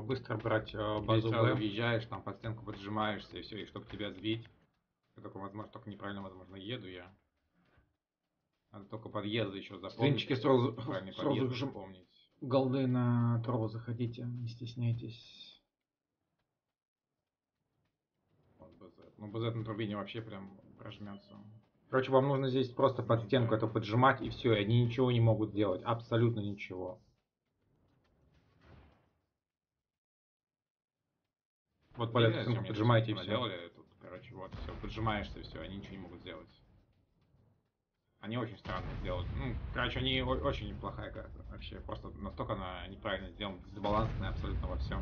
быстро брать Или базу сразу Б. въезжаешь, там под стенку поджимаешься, и все, и чтобы тебя сбить. Я только, возможно, только неправильно, возможно, еду я. Надо только подъезды еще запомнить. Свинчики сразу, Правильный сразу подъезд же запомнить. голды на троу заходите, не стесняйтесь. Вот БЗ. Ну, БЗ на турбине вообще прям прожмется. Короче, вам нужно здесь просто под стенку это поджимать, и все, и они ничего не могут делать, абсолютно ничего. Вот под эту стенку поджимаете и все. Делали тут, короче, вот, все, поджимаешься, все, они ничего не могут сделать. Они очень странно сделали. Ну, короче, они очень неплохая карта. Вообще, просто настолько она неправильно сделана, дисбалансная абсолютно во всем.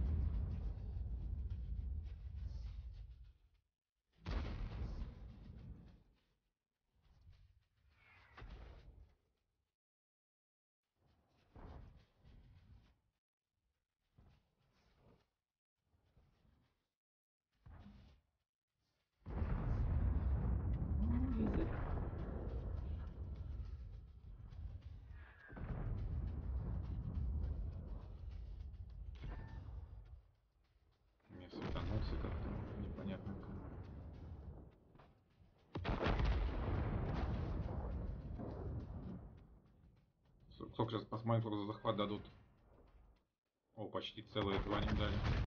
Мне светанулся как-то непонятно. Сколько сейчас посмотрим, сколько за захват дадут. О, почти целые 2 не дали.